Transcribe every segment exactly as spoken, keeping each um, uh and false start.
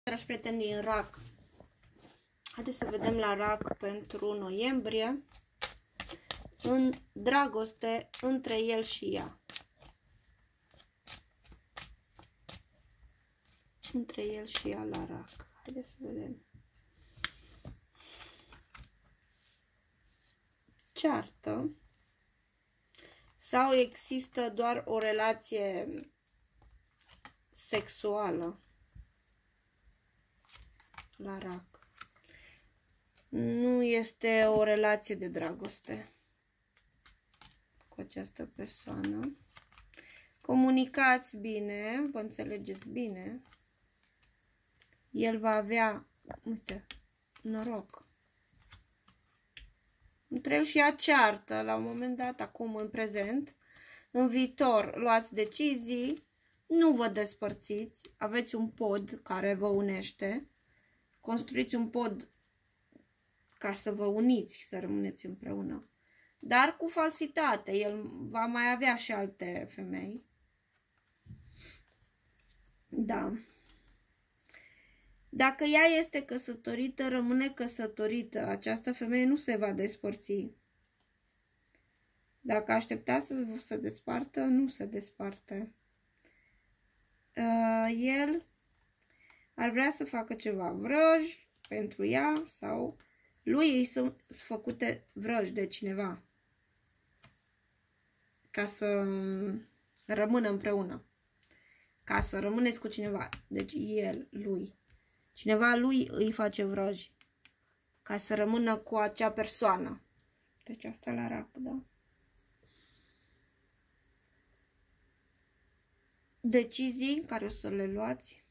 Dragi prieteni din Rac, haideți să vedem la Rac pentru noiembrie, în dragoste între el și ea. Între el și ea la Rac. Haideți să vedem. Ceartă sau există doar o relație sexuală la Rac? Nu este o relație de dragoste cu această persoană. Comunicați bine, vă înțelegeți bine. El va avea, uite, noroc. Între el și ea ceartă la un moment dat, acum în prezent. În viitor luați decizii, nu vă despărțiți, aveți un pod care vă unește. Construiți un pod ca să vă uniți, să rămâneți împreună. Dar cu falsitate, el va mai avea și alte femei. Da. Dacă ea este căsătorită, rămâne căsătorită. Această femeie nu se va despărți. Dacă aștepta să se despartă, nu se desparte. Uh, el ar vrea să facă ceva vrăji pentru ea sau lui ei sunt făcute vrăji de cineva ca să rămână împreună. Ca să rămâneți cu cineva. Deci el, lui. Cineva lui îi face vrăji ca să rămână cu acea persoană. Deci asta la Rac, da? Decizii care o să le luați.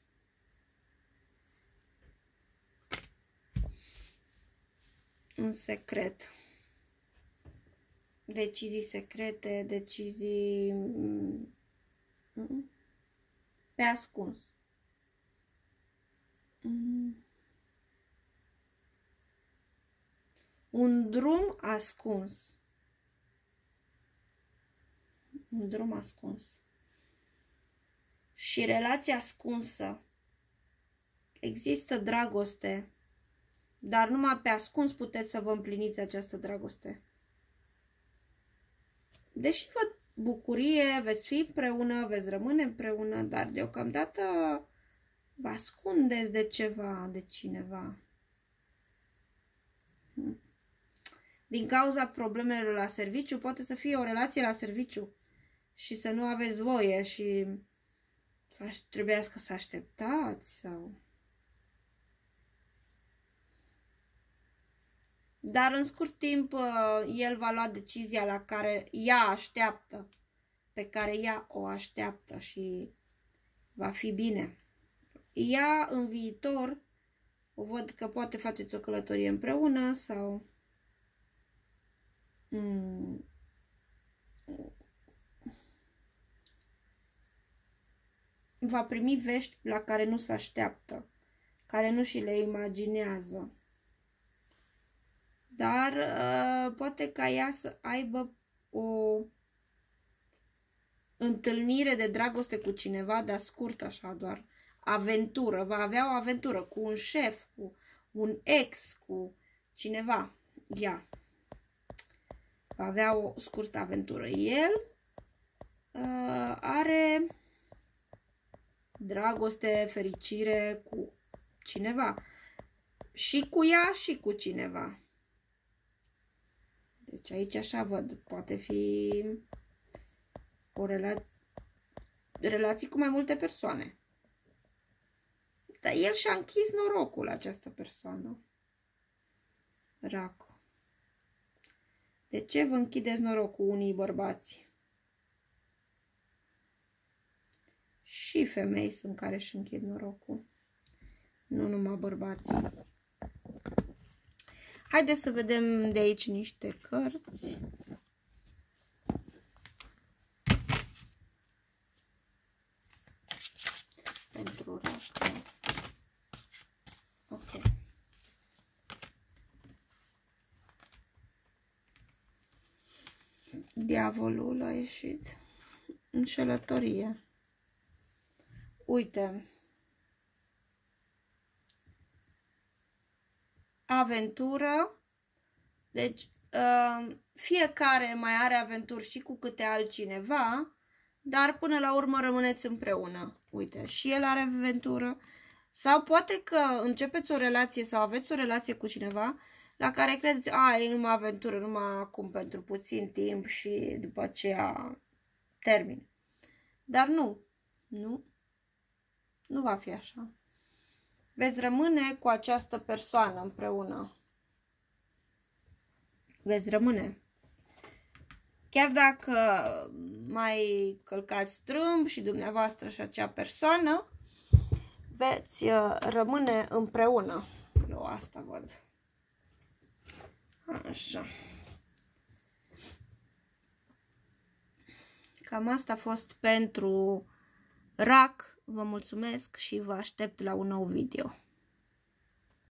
În secret. Decizii secrete, decizii pe ascuns. Un drum ascuns. Un drum ascuns. Și relația ascunsă. Există dragoste, dar numai pe ascuns puteți să vă împliniți această dragoste. Deși vă bucurie, veți fi împreună, veți rămâne împreună, dar deocamdată vă ascundeți de ceva, de cineva. Din cauza problemelor la serviciu, poate să fie o relație la serviciu și să nu aveți voie și să trebuiască să așteptați sau... Dar în scurt timp el va lua decizia la care ea așteaptă, pe care ea o așteaptă și va fi bine. Ea în viitor o văd că poate faceți o călătorie împreună sau mm, va primi vești la care nu se așteaptă, care nu și le imaginează. Dar uh, poate ca ea să aibă o întâlnire de dragoste cu cineva, dar scurt așa doar. Aventură, va avea o aventură cu un șef, cu un ex, cu cineva. Ea va avea o scurtă aventură. El uh, are dragoste, fericire cu cineva. Și cu ea și cu cineva. Deci aici așa văd, poate fi o relație, relații cu mai multe persoane. Dar el și-a închis norocul la această persoană. Rac. De ce vă închideți norocul unii bărbați? Și femei sunt care își închid norocul. Nu numai bărbații. Haideți să vedem de aici niște cărți. Pentru Rac. Ok. Diavolul a ieșit. Înșelătorie. Uite. aventură. Deci uh, fiecare mai are aventuri și cu câte altcineva, dar până la urmă rămâneți împreună. Uite, și el are aventură. Sau poate că începeți o relație sau aveți o relație cu cineva la care credeți, a, e numai aventură, numai acum pentru puțin timp și după aceea termin. Dar nu, nu, nu va fi așa. Veți rămâne cu această persoană împreună. Veți rămâne. Chiar dacă mai călcați strâmb și dumneavoastră și acea persoană, veți rămâne împreună. Eu asta văd. Așa. Cam asta a fost pentru rac. Vă mulțumesc și vă aștept la un nou video.